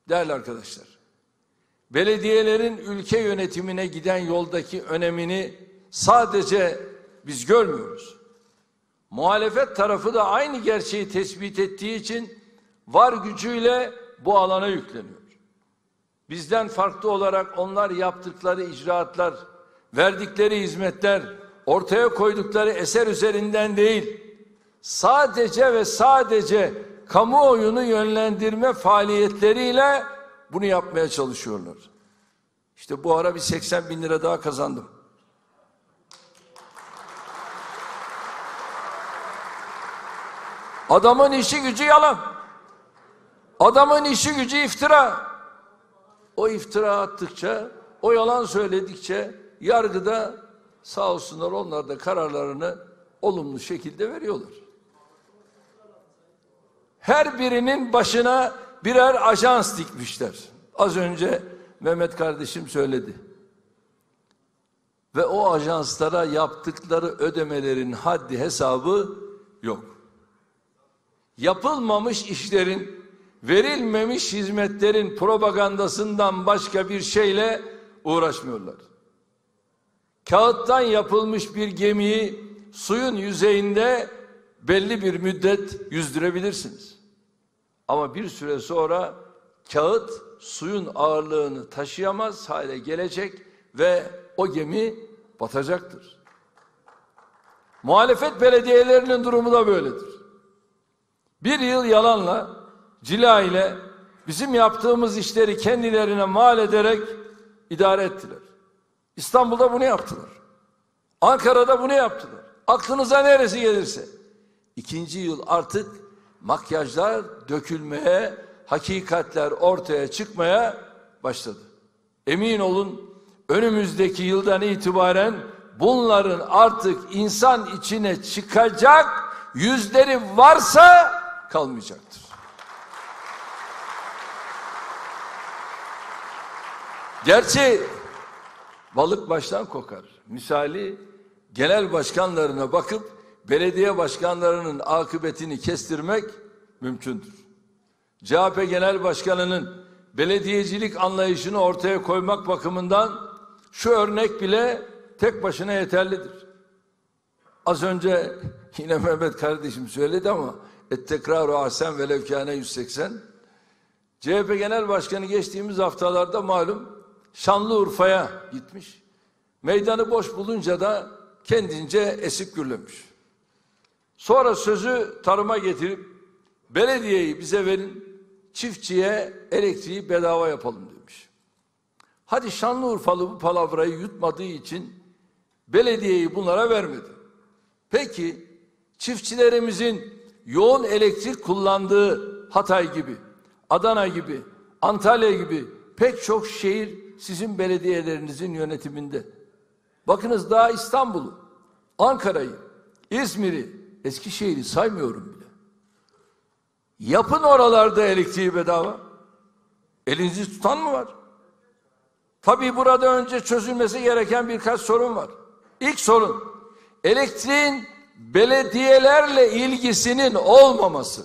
Değerli arkadaşlar, belediyelerin ülke yönetimine giden yoldaki önemini sadece biz görmüyoruz. Muhalefet tarafı da aynı gerçeği tespit ettiği için var gücüyle bu alana yükleniyor. Bizden farklı olarak onlar yaptıkları icraatlar, verdikleri hizmetler, ortaya koydukları eser üzerinden değil, sadece ve sadece kamuoyunu yönlendirme faaliyetleriyle bunu yapmaya çalışıyorlar. İşte bu ara bir 80 bin lira daha kazandım. Adamın işi gücü yalan. Adamın işi gücü iftira. O iftira attıkça, o yalan söyledikçe yargıda sağ olsunlar onlar da kararlarını olumlu şekilde veriyorlar. Her birinin başına birer ajans dikmişler. Az önce Mehmet kardeşim söyledi. Ve o ajanslara yaptıkları ödemelerin haddi hesabı yok. Yapılmamış işlerin, verilmemiş hizmetlerin propagandasından başka bir şeyle uğraşmıyorlar. Kağıttan yapılmış bir gemiyi suyun yüzeyinde belli bir müddet yüzdürebilirsiniz. Ama bir süre sonra kağıt suyun ağırlığını taşıyamaz hale gelecek ve o gemi batacaktır. Muhalefet belediyelerinin durumu da böyledir. Bir yıl yalanla, cila ile bizim yaptığımız işleri kendilerine mal ederek idare ettiler. İstanbul'da bunu yaptılar. Ankara'da bunu yaptılar. Aklınıza neresi gelirse. İkinci yıl artık makyajlar dökülmeye, hakikatler ortaya çıkmaya başladı. Emin olun önümüzdeki yıldan itibaren bunların artık insan içine çıkacak yüzleri varsa kalmayacaktır. Gerçi balık baştan kokar. Misali genel başkanlarına bakıp belediye başkanlarının akıbetini kestirmek mümkündür. CHP Genel Başkanı'nın belediyecilik anlayışını ortaya koymak bakımından şu örnek bile tek başına yeterlidir. Az önce yine Mehmet kardeşim söyledi ama ettekraru ahsen velev kâne 180. CHP Genel Başkanı geçtiğimiz haftalarda malum Şanlıurfa'ya gitmiş. Meydanı boş bulunca da kendince esip gürlemiş. Sonra sözü tarıma getirip belediyeyi bize verin, çiftçiye elektriği bedava yapalım demiş. Hadi Şanlıurfalı bu palavrayı yutmadığı için belediyeyi bunlara vermedi. Peki çiftçilerimizin yoğun elektrik kullandığı Hatay gibi, Adana gibi, Antalya gibi pek çok şehir sizin belediyelerinizin yönetiminde. Bakınız daha İstanbul'u, Ankara'yı, İzmir'i, Eskişehir'i saymıyorum bile. Yapın oralarda elektriği bedava. Elinizi tutan mı var? Tabii burada önce çözülmesi gereken birkaç sorun var. İlk sorun, elektriğin belediyelerle ilgisinin olmaması.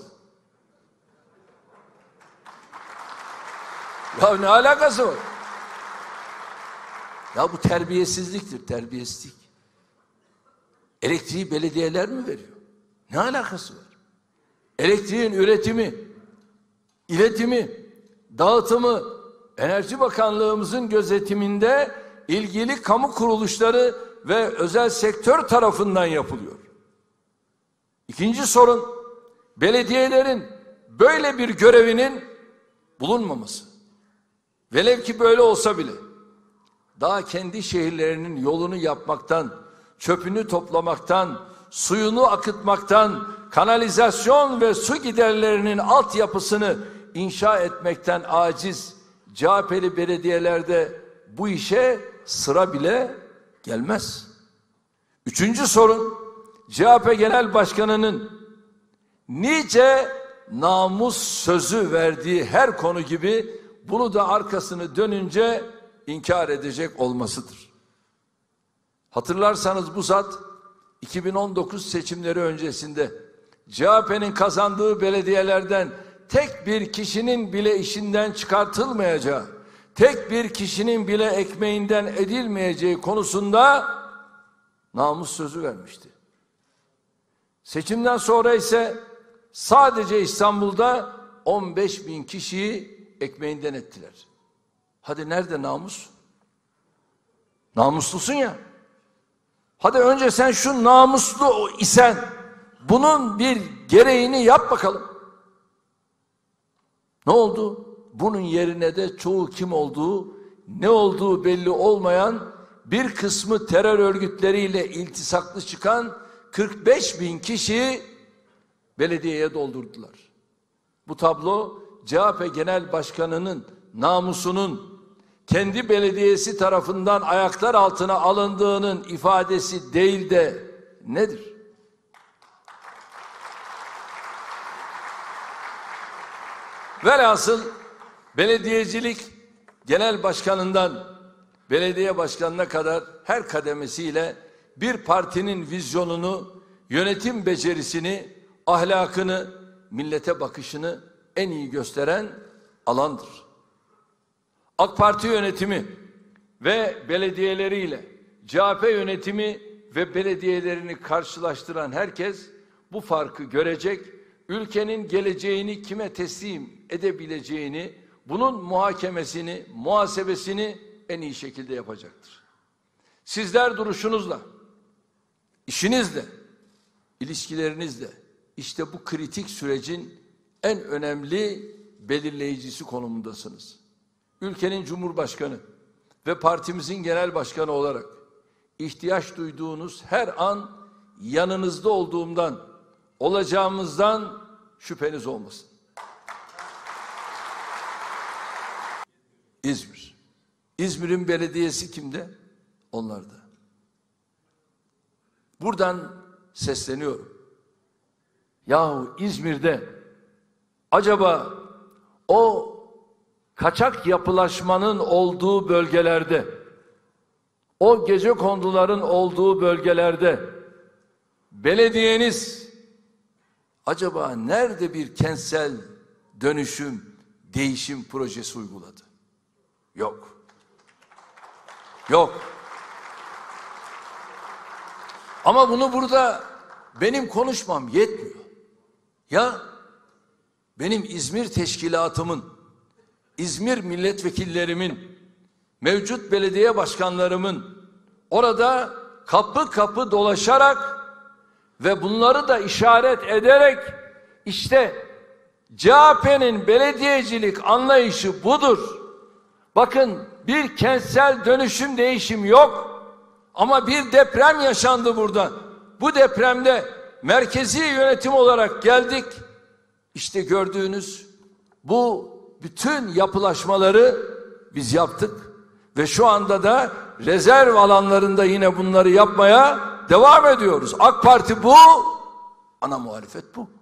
Ya ne alakası var? Ya bu terbiyesizliktir, terbiyesizlik. Elektriği belediyeler mi veriyor? Ne alakası var? Elektriğin üretimi, iletimi, dağıtımı, Enerji Bakanlığımızın gözetiminde ilgili kamu kuruluşları ve özel sektör tarafından yapılıyor. İkinci sorun, belediyelerin böyle bir görevinin bulunmaması. Velev ki böyle olsa bile, daha kendi şehirlerinin yolunu yapmaktan, çöpünü toplamaktan, suyunu akıtmaktan, kanalizasyon ve su giderlerinin altyapısını inşa etmekten aciz CHP'li belediyelerde bu işe sıra bile gelmez. Üçüncü sorun, CHP Genel Başkanı'nın nice namus sözü verdiği her konu gibi bunu da arkasını dönünce inkar edecek olmasıdır. Hatırlarsanız bu zat 2019 seçimleri öncesinde CHP'nin kazandığı belediyelerden tek bir kişinin bile işinden çıkartılmayacağı, tek bir kişinin bile ekmeğinden edilmeyeceği konusunda namus sözü vermişti. Seçimden sonra ise sadece İstanbul'da 15.000 kişiyi ekmeğinden ettiler. Hadi nerede namus? Namuslusun ya. Hadi önce sen şu namuslu isen bunun bir gereğini yap bakalım. Ne oldu? Bunun yerine de çoğu kim olduğu, ne olduğu belli olmayan, bir kısmı terör örgütleriyle iltisaklı çıkan 45.000 kişi belediyeye doldurdular. Bu tablo CHP Genel Başkanı'nın namusunun kendi belediyesi tarafından ayaklar altına alındığının ifadesi değil de nedir? Velhasıl belediyecilik genel başkanından belediye başkanına kadar her kademesiyle bir partinin vizyonunu, yönetim becerisini, ahlakını, millete bakışını en iyi gösteren alandır. AK Parti yönetimi ve belediyeleriyle CHP yönetimi ve belediyelerini karşılaştıran herkes bu farkı görecek, ülkenin geleceğini kime teslim edebileceğini, bunun muhakemesini, muhasebesini en iyi şekilde yapacaktır. Sizler duruşunuzla, işinizle, ilişkilerinizle işte bu kritik sürecin en önemli belirleyicisi konumundasınız. Ülkenin Cumhurbaşkanı ve partimizin genel başkanı olarak ihtiyaç duyduğunuz her an yanınızda olduğumdan, olacağımızdan şüpheniz olmasın. İzmir. İzmir'in belediyesi kimde? Onlarda. Buradan sesleniyorum. Yahu İzmir'de acaba o kaçak yapılaşmanın olduğu bölgelerde, o gecekonduların olduğu bölgelerde belediyeniz acaba nerede bir kentsel dönüşüm, değişim projesi uyguladı? Yok. Yok. Ama bunu burada benim konuşmam yetmiyor. Ya benim İzmir teşkilatımın, İzmir milletvekillerimin, mevcut belediye başkanlarımın orada kapı kapı dolaşarak ve bunları da işaret ederek işte CHP'nin belediyecilik anlayışı budur. Bakın bir kentsel dönüşüm değişim yok ama bir deprem yaşandı burada. Bu depremde merkezi yönetim olarak geldik. İşte gördüğünüz bu bütün yapılaşmaları biz yaptık ve şu anda da rezerv alanlarında yine bunları yapmaya devam ediyoruz. AK Parti bu, ana muhalefet bu.